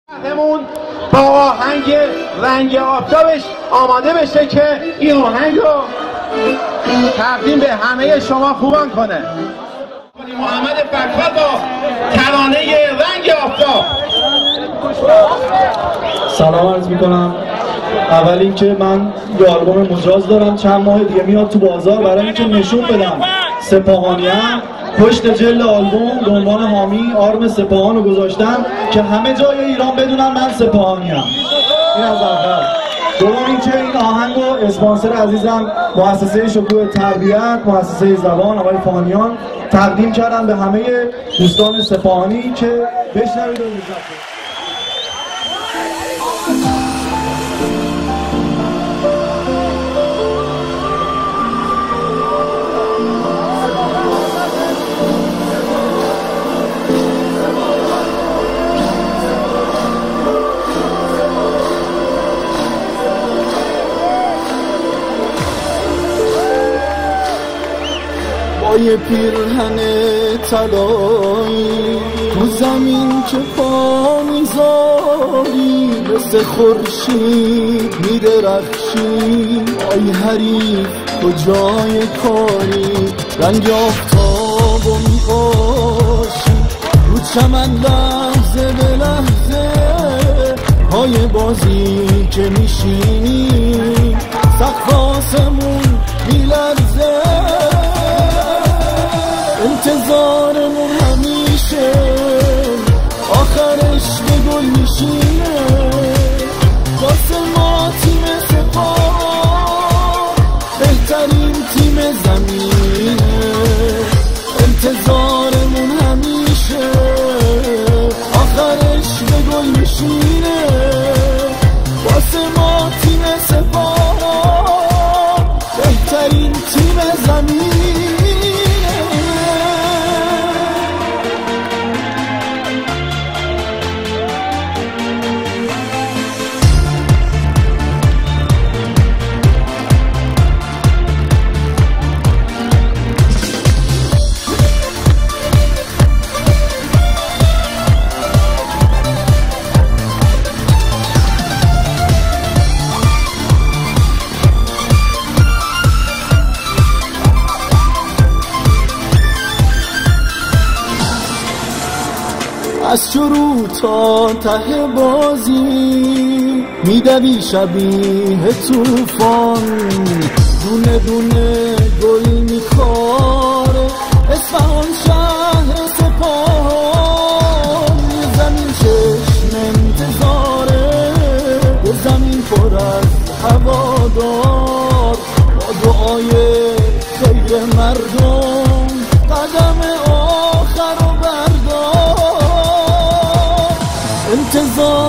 همون با آهنگ رنگ آفتابش آماده بشه که این آهنگ رو تقدیم به همه شما خوبان کنه. محمد فرخ با ترانه رنگ آفتاب. سلام عرض میکنم. اول اینکه من یه آلبوم مجاز دارم چند ماه دیگه میاد تو بازار، برای اینکه نشون بدم سپاهانیم. پشت جلد آلبوم به عنوان حامی آرم سپاهان رو گذاشتم که همه جای ایران بدونن من سپاهانیم. این از اول. دوم اینکه این آهنگ رو اسپانسر عزیزم مؤسسه شکوه تربیت، مؤسسه زبان آقای فانیان تقدیم کردن به همه دوستان سپاهانی که بشنوید و لذت یه پیرهن طلایی تو زمین که پا میذاری مثل خورشید میدرخشی. آی حریف کجای کاری رنگ آفتابو میپاشی رو چمن لحظه به لحظه. پای بازی که میشینی سقف آسمون میلرزه. انتظارمون همیشه آخرش به گل میشینه. واسه ما تیم سپاه بهترین تیم زمینه. انتظارمون همیشه آخرش به گل میشینه. واسه ما تیم سپاه بهترین تیم زمینه. از شروع تا ته بازی میدوی شبیه توفان. دونه دونه گل میخواره اصفهان شهر سپاهان. یه زمین چشم انتظاره، یه زمین پر از هوادار. با دعای خیر مردم قدم آخر رو بردار. انتظار